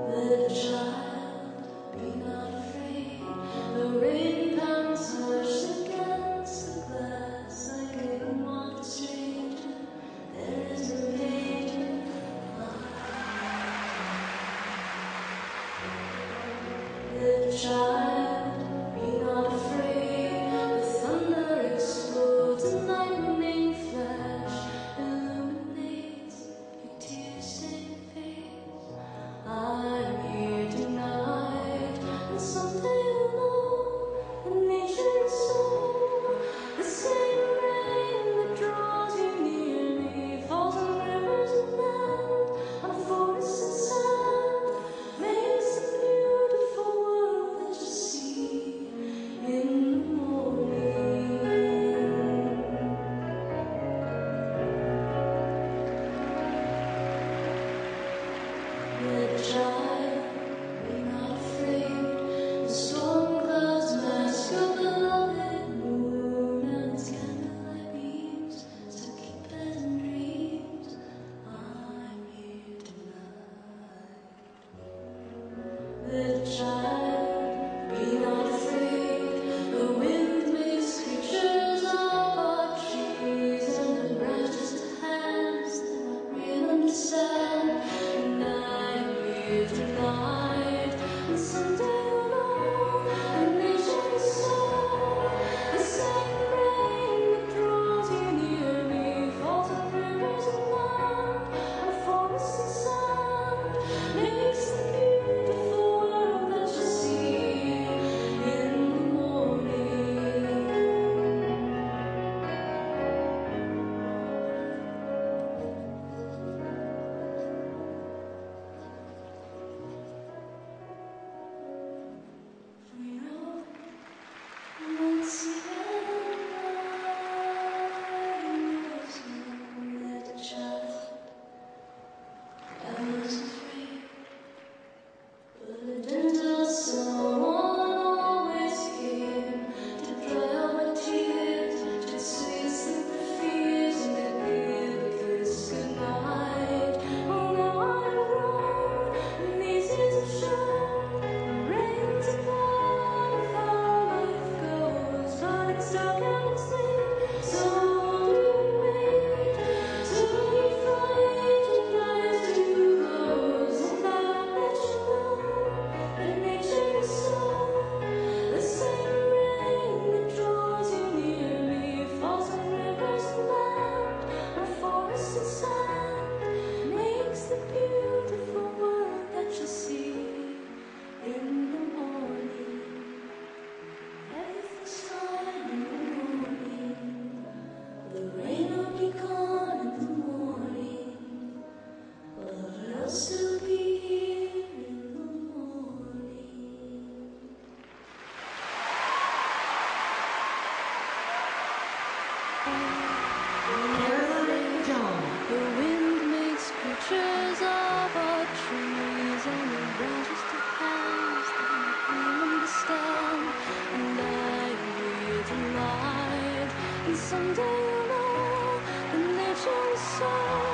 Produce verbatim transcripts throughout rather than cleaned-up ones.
Zhang. The wind makes creatures of our trees and the branches to hands that we understand. And I breathe the light, and someday you'll know that nature is so.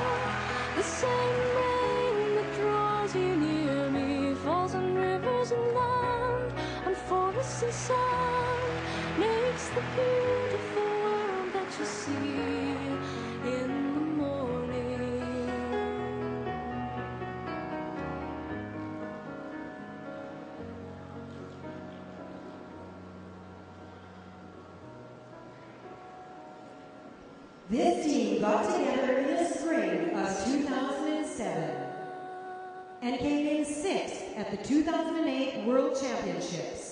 The same rain that draws you near me falls on rivers and land, on forests and sand, makes the beautiful world that you see in the morning. This team got together in the spring of two thousand seven and came in sixth at the two thousand eight World Championships.